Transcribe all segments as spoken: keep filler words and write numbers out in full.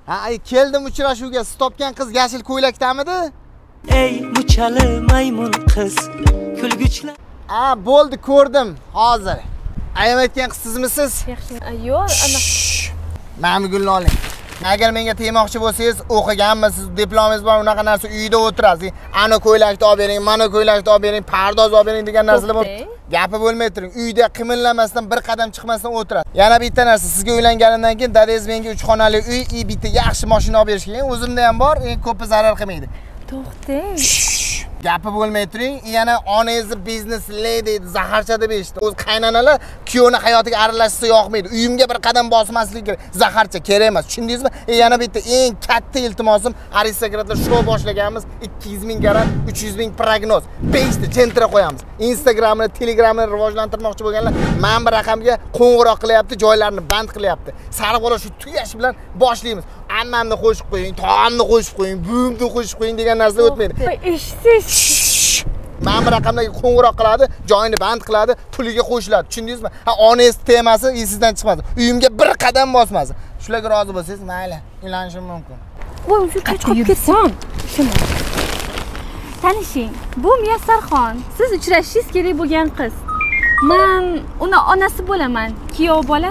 Ha, ay keldim uchrashuvga. Siz topgan qiz yashil ko'ylakdamidi? Ey muchali maymun qiz, kulguchlar. Ha, bo'ldi, ko'rdim hozir. Ayam aytgan qiz sizmisiz? Yaxshi. Yo'q, ana. Mana gulni oling. Agar menga tegmoqchi bo'lsangiz, o'qiganmisiz, diplomingiz bor, unaqa narsa uyda o'tirasiz. Ana ko'ylakni olib bering, mana ko'ylakni olib bering, pardoz olib bering degan narsalar bor. Gapi bo'lmay turing. Uyda qimirlamasdan, bir qadam chiqmasdan o'tirasiz. Yana bitta narsa, sizga uylanganimdan keyin dadangiz menga uch xonali uy, i bitta yaxshi mashina olib berishgan. O'zimda ham bor, eng ko'pi zarar qilmaydi. To'xtang. Gapi bo'lmay turing. Yana onangizni business lady zaharcha deb eshitdim. O'z qaynanalar kuyovni hayotiga aralashsa yoqmaydi. Uyimga bir qadam bosmaslik kerak. Zaharcha kerak emas. Tushundingizmi? E yana bitta eng katta iltimosim, aristokratlar shou boshlaganmiz. ikki yuz ming garan, uch yuz ming prognoz. besh ta jentra qo'yamiz. Instagramni, Telegramni rivojlantirmoqchi bo'lganlar men bir raqamga qo'ng'iroq qilyapti, joylarni band qilyapti. Sariqbola shu tugash bilan boshlaymiz. Ammamni qo'shib qo'ying, tog'amni qo'shib qo'ying, buvimni qo'shib qo'ying degan narsa o'tmaydi. Eshitish. Men bir raqamdagi qo'ng'iroq qiladi, joyini band qiladi, puliga qo'shiladi. Tushundingizmi? Ha, onangiz temasi esingizdan chiqmadi. Uyimga bir qadam bosmasin. Shularga rozi bo'lsangiz, mayli, uylanishim mumkin. Voy, shu qochib ketsin. Shuni. Tanishing, bu Muyassarxon. Siz uchrashishingiz kerak bo'lgan qiz. Men uni onasi bo'laman, kuyov bola.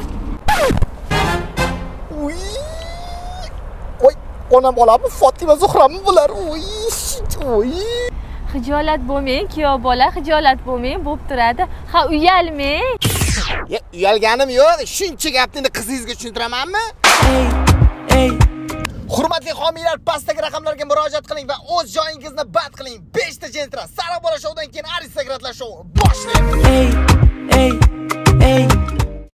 Uy! Voy, onam bolami Fatima Zuhrami bular. Uy! Uy! Xijolat bo'lmang, kuyov bola, xijolat bo'lmang, bo'lib turadi. Ha, uyalmang. Ya, uyalganim yo'q. Shuncha gapni qizingizga tushuntiramanmi? Ey, ey. Hurmatli homiylar, pastdagi raqamlarga murojaat qiling va o'z joyingizni band qiling. besh ta jentra, Sariqbola shoudan keyin aristokratlar shou boshlaymiz. Ey, ey.